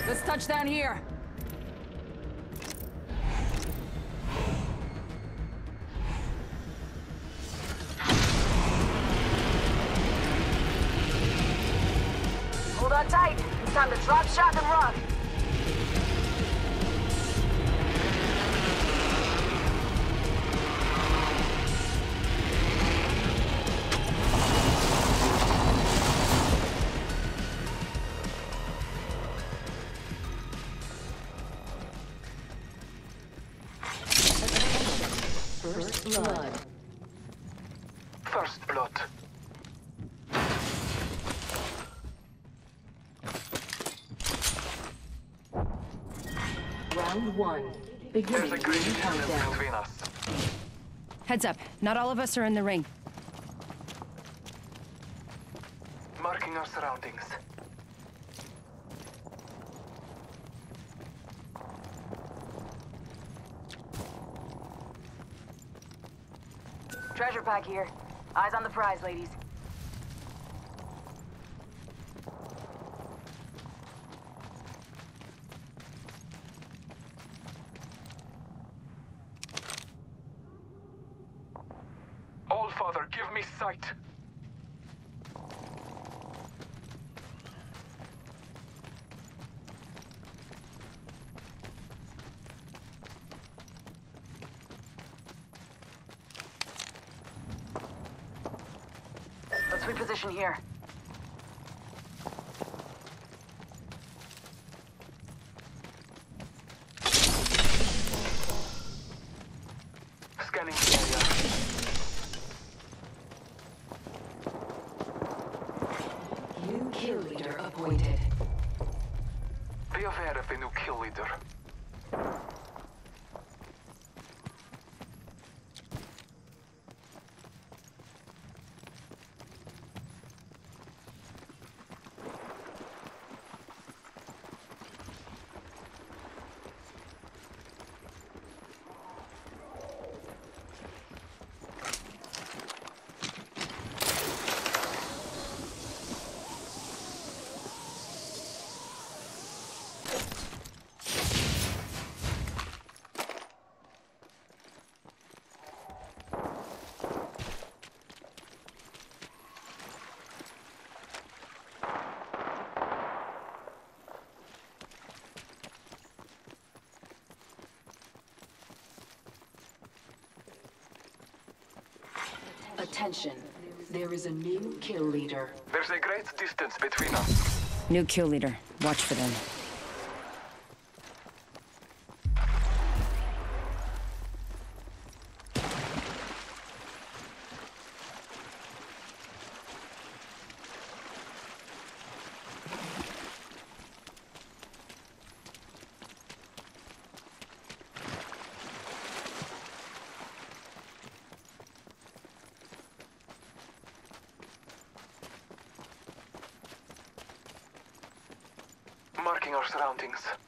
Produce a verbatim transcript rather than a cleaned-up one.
Let's touch down here. Hold on tight. It's time to drop shot and run. First blood. First blood. Round one. There's Beginning a great ring distance countdown. between us. Heads up. Not all of us are in the ring. Marking our surroundings. Treasure pack here. Eyes on the prize, ladies. All Father, give me sight. Let's reposition here. Scanning the area. New kill leader appointed. Be aware of the new kill leader. Attention. There is a new kill leader. There's a great distance between us. New kill leader. Watch for them. Marking our surroundings.